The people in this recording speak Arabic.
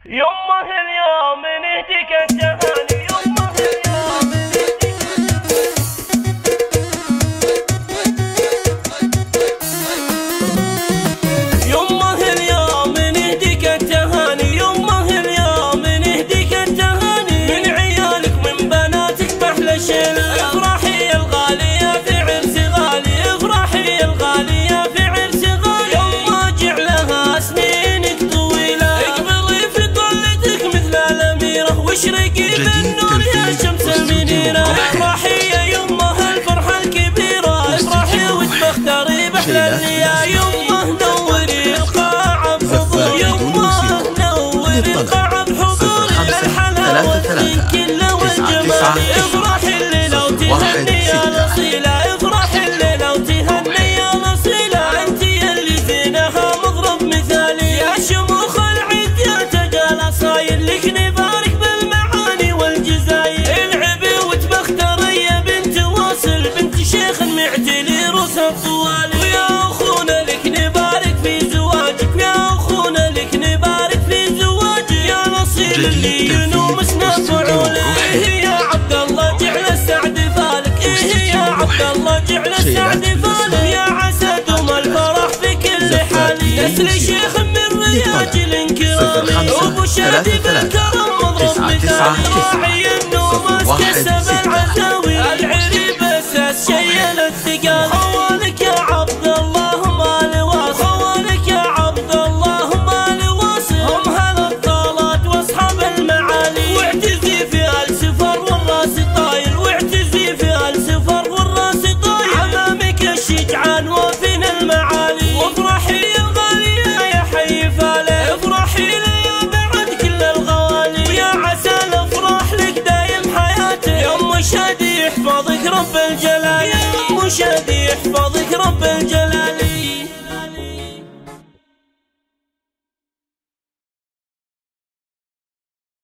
يمه اليوم نهديك التهاني، يمه اليوم نهديك يمه اليوم نهديك التهاني، يمه اليوم نهديك التهاني من عيالك من بناتك بأحلى شيله. افرحي يا الغالية في عرس غالي، افرحي يا الغالية في عرس غالي، يمه جعلها سنينك طويلة، اقبلي في طلتك مثل الأميرة واشرقي بالنور يا شمس المنيرة. افرحي يا يمه الفرحة الكبيرة، افرحي وتبختري بأحلى الليالي، يمه نوري القاعة بحضور، يمه نوري القاعة بحضور الحلاوة من كل والجمال. افرحي الليلة وتهني يا الأصيلة، افرحي الليلة وتهني يا الأصيلة، انت يلي زينها مضرب مثالي، يا شموخ العيد يا تجال صاير لك نبارك بالمعاني والجزاير. العبي وتبختري يا بنت واصل، بنت شيخ معتلي روسها طوالي، ويا اخونا لك نبارك في زواجك، يا اخونا لك نبارك في زواجك، يا نصيب اللي ينوم فعوله. إيه يا عبد الله جعل السعد فالك، إيه يا عبد الله جعل السعد فالك، يا عسى دوم الفرح في كل حال، نسل شيخ من رياج الانكرام، وابو شادي بالكرم مضرب مثال، راعي النوم اسكسب العزاوي، العريب اساس شيل الثقال. خوالك يا عبد الله مال واصل، خوالك يا عبد الله مال واصل، هم هالابطالات واصحاب المعالي، واعتزي في السفر والراس طايل، واعتزي في السفر والراس طايل، امامك الشجعان وفين المعالي. وافرحي يا الغالية يا حي فاله، افرحي يا بعد كل الغوالي، ويا عسى الافراح لك دايم حياتك، يا ام شادي يحفظك رب الجلال، يا ام شادي يحفظك رب الجلال.